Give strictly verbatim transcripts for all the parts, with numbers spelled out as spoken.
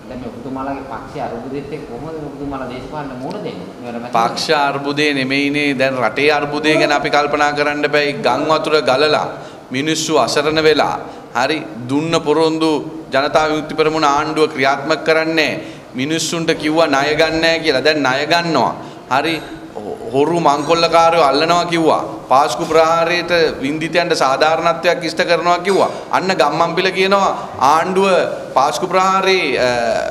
දැන් මේ ඔබතුමාලාගේ පක්ෂය අරුබුදෙත් එක්ක කොහොමද ඔබතුමාලා දේශපාලන මුණ දෙන්නේ? පක්ෂ අර්බුදේ නෙමෙයිනේ දැන් රටේ අර්බුදේ ගැන අපි කල්පනා කරන්න බෑ. ගම් වතුර ගලලා මිනිස්සු අසරණ වෙලා හරි දුන්න පොරොන්දු ජනතා විමුක්ති පෙරමුණ ආණ්ඩුව ක්‍රියාත්මක කරන්නේ මිනිස්සුන්ට කිව්වා ණය ගන්න නැහැ කියලා. දැන් ණය ගන්නවා. හරි හොරු මංකොල්ලකාරයෝ අල්ලනවා කිව්වා. පාස්කු ප්‍රහාරයට වින්දිතයන්ට සාධාරණත්වයක් ඉෂ්ට කරනවා කිව්වා. අන්න ගම්මන්පිල කියනවා ආණ්ඩුව පාස්කු ප්‍රහාරයේ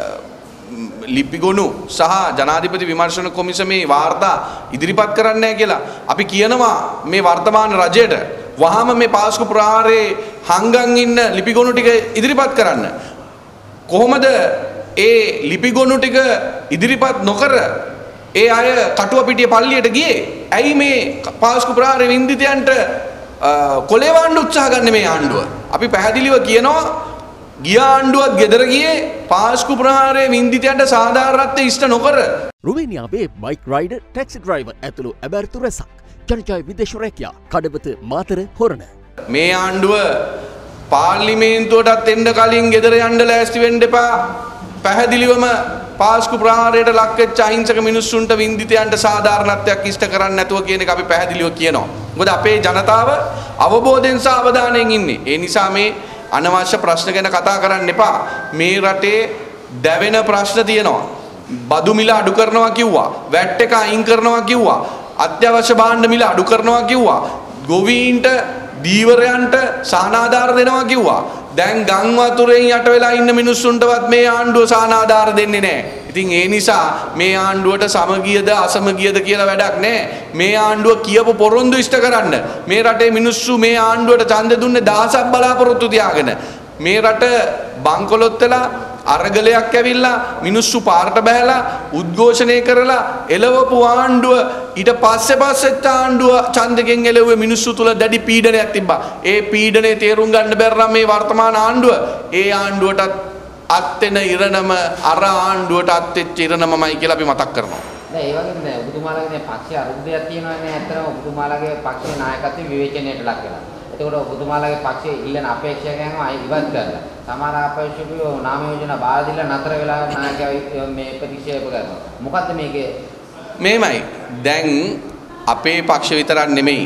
ලිපිගොනු සහ ජනාධිපති විමර්ශන කොමිසමේ වාර්තා ඉදිරිපත් කරන්නේ නැහැ කියලා. අපි කියනවා මේ වර්තමාන රජයට වහාම මේ පාස්කු ප්‍රහාරයේ හංගන් ඉන්න ලිපිගොනු ටික ඉදිරිපත් කරන්න. කොහොමද ඒ ලිපිගොනු ටික ඉදිරිපත් නොකර ඒ අය කටුවපිටිය පල්ලියට ගියේ? ඇයි මේ පාස්කු ප්‍රහාරයේ වින්දිතයන්ට කොලේවන්න උත්සාහ ගන්න මේ ආණ්ඩුව? අපි පැහැදිලිව කියනවා ගිය ආණ්ඩුවත් ගෙදර ගියේ පාස්කු ප්‍රහාරයේ වින්දිතයන්ට සාධාරණත්වය ඉෂ්ට නොකර. රුමේනියාවේ බයික් රයිඩර් ටැක්සි ඩ්‍රයිවර් ඇතුළු ඇබැර්තු රැසක් ජනජය විදේශ රැකියා කඩවත මාතර හොරණ. මේ ආණ්ඩුව පාර්ලිමේන්තුවටත් එන්න කලින් ගෙදර යන්න ලෑස්ති වෙන්න එපා. පැහැදිලිවම පාස්කු ප්‍රහාරයට ලක් වෙච්ච අහිංසක මිනිස්සුන්ට වින්දිතයන්ට සාධාරණත්වයක් ඉෂ්ට කරන්න නැතුව කියන එක අපි පැහැදිලිව කියනවා. මොකද අපේ ජනතාව අවබෝධයෙන් සහ අවධානයෙන් ඉන්නේ. ඒ නිසා මේ අනවශ්‍ය ප්‍රශ්න ගැන කතා කරන්න එපා. මේ රටේ දැවෙන ප්‍රශ්න තියෙනවා. බදු මිල අඩු කරනවා කිව්වා. වැට් එක අයින් කරනවා කිව්වා. අත්‍යවශ්‍ය භාණ්ඩ මිල අඩු කරනවා කිව්වා. ගොවීන්ට දීවරයන්ට සානාධාර දෙනවා කිව්වා. දැන් ගම් වතුරෙන් යට වෙලා ඉන්න මිනිස්සුන්ටවත් මේ ආණ්ඩුව සානාධාර දෙන්නේ නැහැ. ඉතින් ඒ නිසා මේ ආණ්ඩුවට සමගියද අසමගියද කියලා වැඩක් නැහැ. මේ ආණ්ඩුව කියපු පොරොන්දු ඉෂ්ට කරන්න. මේ රටේ මිනිස්සු මේ ආණ්ඩුවට ඡන්දෙ දුන්නේ දහසක් බලාපොරොත්තු තියාගෙන. මේ රට බංකොලොත් වෙලා අරගලයක් ඇවිල්ලා මිනිස්සු පාරට බහැලා උද්ඝෝෂණය කරලා එළවපු ආණ්ඩුව ඊට පස්සේ පස්සෙත් ආණ්ඩුව ඡන්දයෙන් එළවුවේ මිනිස්සු තුල දැඩි පීඩනයක් තිබ්බා. ඒ පීඩනේ තේරුම් ගන්න බැරි මේ වර්තමාන ආණ්ඩුව ඒ ආණ්ඩුවටත් අත් වෙන ඉරණම අර ආණ්ඩුවට අත් වෙච්ච ඉරණමමයි කියලා අපි මතක් කරනවා. දැන් ඒ වගේම දැන් ඔබතුමාලාගේ පක්ෂය අරුබුදයක් තියෙනවානේ. ඇත්තටම ඔබතුමාලාගේ පක්ෂයේ නායකත්වයේ විවේචනයට ලක් වෙනවා. එතකොට ඔබතුමාලාගේ පක්ෂයේ ඉල්ලන අපේක්ෂකයන්ව අය ඉවත් කරලා සමහර අපේක්ෂකයෝ නාම යෝජනා බාර දීලා නතර වෙලා නායකයෝ මේ ප්‍රතික්ෂේප කරනවා. මොකද්ද මේකේ? මේමයි. දැන් අපේ පක්ෂ විතරක් නෙමෙයි.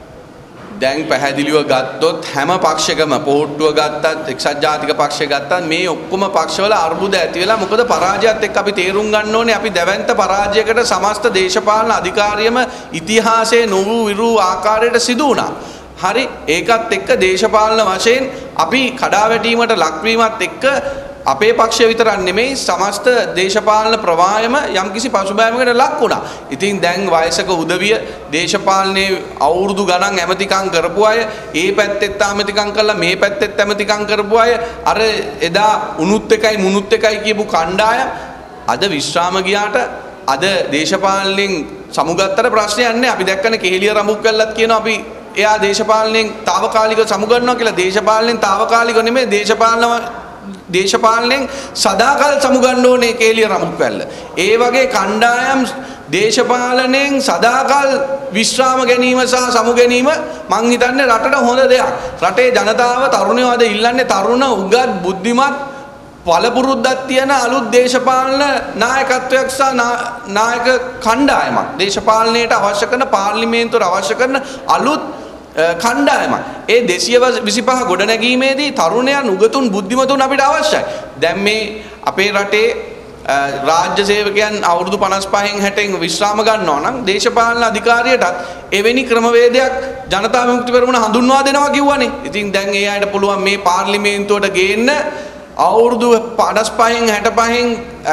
දැන් පැහැදිලිව ගත්තොත් හැම පක්ෂයකම පොහොට්ටුව ගත්තත් එක්සත් ජාතික පක්ෂය ගත්තත් මේ ඔක්කොම පක්ෂවල අර්බුද ඇති වෙලා මොකද පරාජයත් එක්ක අපි තේරුම් ගන්න ඕනේ අපි දැවැන්ත පරාජයකට සමස්ත දේශපාලන අධිකාරියම ඉතිහාසයේ නොවු විරු ආකාරයට සිදු වුණා. හරි ඒකත් එක්ක දේශපාලන වශයෙන් අපි කඩාවැටීමට ලක්වීමත් එක්ක අපේ පක්ෂය විතරක් නෙමෙයි සමස්ත දේශපාලන ප්‍රවාහයම යම්කිසි පසුබෑමකට ලක් වුණා. ඉතින් දැන් වයසක උදවිය දේශපාලනයේ අවුරුදු ගණන් ඇමතිකම් කරපු අය ඒ පැත්තෙත් ඇමතිකම් කළා මේ පැත්තෙත් ඇමතිකම් කරපු අය අර එදා උනුත් එකයි මුනුත් එකයි කියපු කණ්ඩායම අද විශ්‍රාම ගියාට අද දේශපාලනයෙන් සමුගත්තට ප්‍රශ්නයක් නැහැ. අපි දැක්කනේ කෙහෙලිය රඹුක් කළත් කියනවා අපි එයා දේශපාලනයෙන් తాවකාලිකව සමුගන්නවා කියලා. දේශපාලනයෙන් తాවකාලිකව නෙමෙයි දේශපාලන දේශපාලනයෙන් සදාකල් සමුගන්න ඕනේ කේලිය රමුක් වැල්ල. ඒ වගේ කණ්ඩායම් දේශපාලනයෙන් සදාකල් විශ්‍රාම ගැනීම සහ සමු ගැනීම මං හිතන්නේ රටට හොඳ දෙයක්. රටේ ජනතාව තරුණයෝ අද ඉල්ලන්නේ තරුණ උගත් බුද්ධිමත් පළපුරුද්දක් තියෙන අලුත් දේශපාලන නායකත්වයක් සහ නායක කණ්ඩායමක්. දේශපාලනයට අවශ්‍ය කරන පාර්ලිමේන්තුවට අවශ්‍ය කරන අලුත් කණ්ඩායමක්. ඒ දෙසිය විසිපහ ගොඩනැගීමේදී තරුණයන් උගතුන් බුද්ධිමතුන් අපිට අවශ්‍යයි. දැන් මේ අපේ රටේ රාජ්‍ය සේවකයන් අවුරුදු පනස් පහෙන් හැටෙන් විශ්‍රාම ගන්නවා නම් දේශපාලන අධිකාරියටත් එවැනි ක්‍රමවේදයක් ජනතා විමුක්ති පෙරමුණ හඳුන්වා දෙනවා කිව්වනේ. ඉතින් දැන් ඒ අයට පුළුවන් මේ පාර්ලිමේන්තුවට ගේන්න අවුරුදු පනස් පහෙන් හැට පහෙන්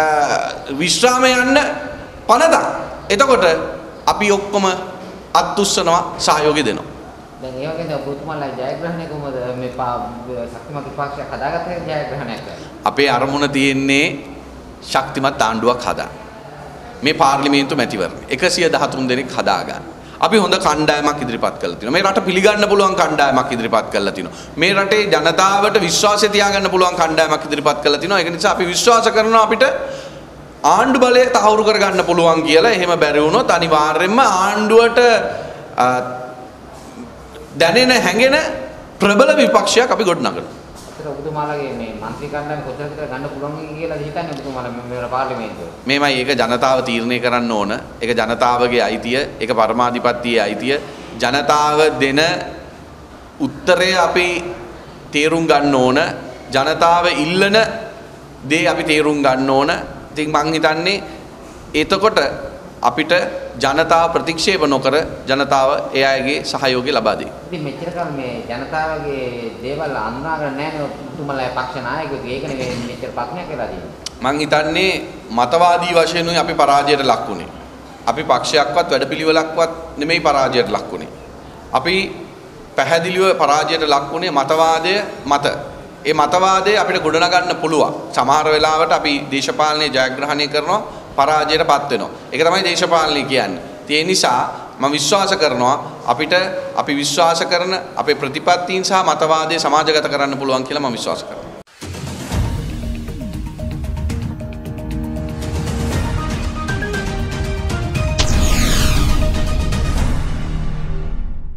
විශ්‍රාම යන්න පනතක්. එතකොට අපි ඔක්කොම අත්උස්සනවා සහයෝගය දෙනවා. දැන් ඒ වගේම ඔබතුමාලා ජයග්‍රහණය කොහොමද මේ ශක්තිමත් විපක්ෂයක් හදාගත්තේ ජයග්‍රහණයක් කරලා? අපේ අරමුණ තියෙන්නේ ශක්තිමත් ආණ්ඩුවක් හදාගන්න. මේ පාර්ලිමේන්තු මැතිවරණ එකසිය දහතුන් දෙනෙක් හදාගන්න. අපි හොඳ කණ්ඩායමක් ඉදිරිපත් කරලා තිනවා. මේ රට පිළිගන්න පුළුවන් කණ්ඩායමක් ඉදිරිපත් කරලා තිනවා. මේ රටේ ජනතාවට විශ්වාසය තියාගන්න පුළුවන් කණ්ඩායමක් ඉදිරිපත් කරලා තිනවා. ඒක නිසා අපි විශ්වාස කරනවා අපිට ආණ්ඩු බලය තහවුරු කරගන්න පුළුවන් කියලා. එහෙම බැරි වුණොත් අනිවාර්යයෙන්ම ආණ්ඩුවට දැනෙන හැඟෙන ප්‍රබල විපක්ෂයක් අපි ගොඩනගනවා. ඉස්සර ඔබතුමාලගේ මේ മന്ത്രി කණ්ඩායම කොච්චර විතර ගන්න පුළුවන් කියලා හිතන්නේ ඔබතුමාලා මේ පාර්ලිමේන්තුවේ. මේමයි ඒක ජනතාව තීරණය කරන්න ඕන. ඒක ජනතාවගේ අයිතිය, ඒක පරමාධිපත්‍යයේ අයිතිය. ජනතාව දෙන උත්තරය අපි තේරුම් ගන්න ඕන. ජනතාව ඉල්ලන දේ අපි තේරුම් ගන්න ඕන. ඉතින් මං හිතන්නේ එතකොට අපිට ජනතාව ප්‍රතික්ෂේප නොකර ජනතාව ඒ අයගේ සහයෝගය ලබා දෙයි. ඉතින් මෙච්චර කල් මේ ජනතාවගේ දේවල් අඳුනාගෙන නැහැ නේ ඔබතුමාලා පක්ෂ නායකයෝ. ඒකනේ මේ මෙච්චර ප්‍රශ්නයක් වෙලා තියෙන්නේ. මං හිතන්නේ මතවාදී වශයෙන් අපි පරාජයට ලක් වුණේ. අපි පක්ෂයක්වත් වැඩපිළිවෙලක්වත් නෙමෙයි පරාජයට ලක් වුණේ. අපි පැහැදිලිව පරාජයට ලක් වුණේ මතවාදය මත. ඒ මතවාදය අපිට ගොඩනගන්න පුළුවන්. සමහර වෙලාවට අපි දේශපාලනයේ ජයග්‍රහණය කරනවා පරාජයට පත් වෙනවා. ඒක තමයි දේශපාලනය කියන්නේ. ඒ නිසා මම විශ්වාස කරනවා අපිට අපි විශ්වාස කරන අපේ ප්‍රතිපත්තීන් සහ මතවාදය සමාජගත කරන්න පුළුවන් කියලා මම විශ්වාස කරනවා.